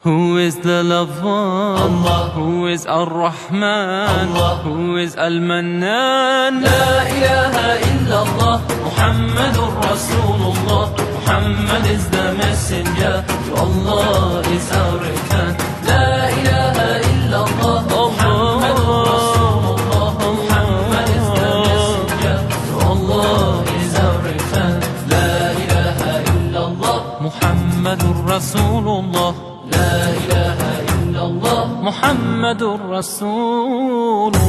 Who is the loved one? Allah. Who is Ar-Rahman? Allah. Who is Al-Mannan? La ilaha illallah, Muhammadur Rasulullah. Muhammad is the messenger, to Allah is our return. La ilaha illallah, Muhammadur Rasulullah. Muhammad is the messenger, to Allah is our return. La ilaha illallah, Muhammadur Rasulullah. La ilaha illallah, Muhammadur Rasulullah.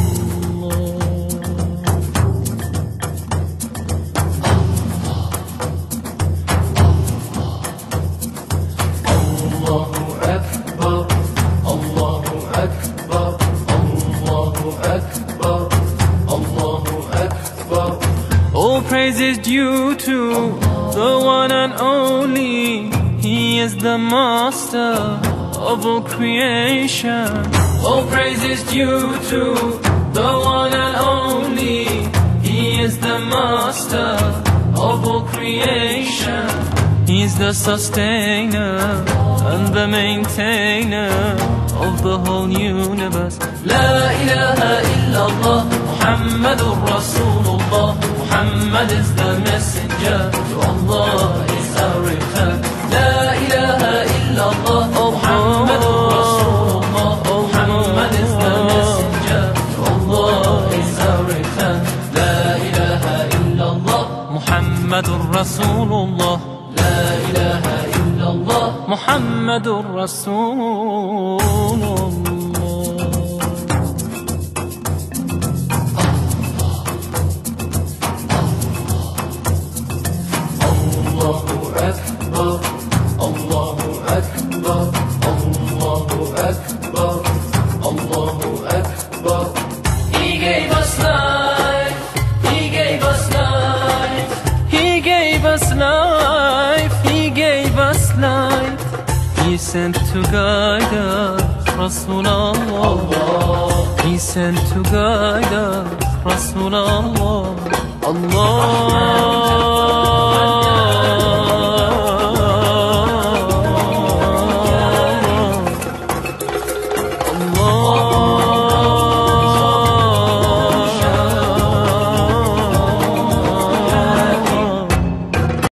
Allahu Akbar, Allahu Akbar, Allahu Akbar, Allahu Akbar. All praise is due to the one and only. He is the master of all creation. All praise is due to the one and only. He is the master of all creation. He's the sustainer and the maintainer of the whole universe. La ilaha illallah, Muhammadur Rasulullah. Muhammad is the messenger, to Allah is our return. La ilaha illallah, Muhammadur Rasulullah. Muhammad is the messenger, to Allah is our return. La ilaha illallah, Muhammadur Rasulullah. La ilaha illallah, Muhammadur Rasulullah. Allahu Akbar, Allahu Akbar, Allahu Akbar, Allahu Akbar. He gave us life, He gave us life. He gave us life, He gave us life. He sent to guide us, Rasulallah. He sent to guide us, Rasulallah. Allah.